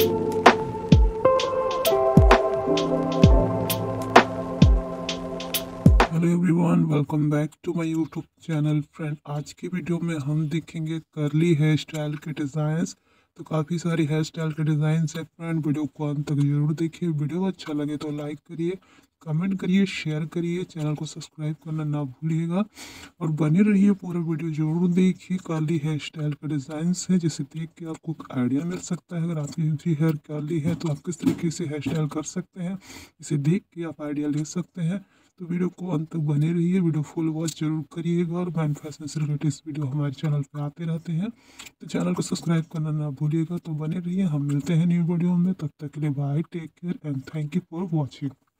Hello everyone, welcome back to my YouTube channel. Friend, आज की video में हम देखेंगे करली हेयर स्टाइल के डिज़ाइंस। तो काफ़ी सारी हेयर स्टाइल के डिज़ाइंस है फ्रेंड, वीडियो को अंत तक जरूर देखिए। वीडियो अच्छा लगे तो लाइक करिए, कमेंट करिए, शेयर करिए, चैनल को सब्सक्राइब करना ना भूलिएगा और बने रहिए। पूरा वीडियो जरूर देखिए। कर्ली हेयर स्टाइल के डिज़ाइंस है, जिसे देख के आपको आइडिया मिल सकता है। अगर आपकी भी हेयर कर्ली है तो आप किस तरीके से हेयर स्टाइल कर सकते हैं, इसे देख के आप आइडिया ले सकते हैं। तो वीडियो को अंत तक बने रहिए, वीडियो फुल वॉच जरूर करिएगा। और मैन फैशन से रिलेटेड वीडियो हमारे चैनल पे आते रहते हैं, तो चैनल को सब्सक्राइब करना ना भूलिएगा। तो बने रहिए, हम मिलते हैं न्यू वीडियो में। तब तक के लिए bye, take care and thank you for watching.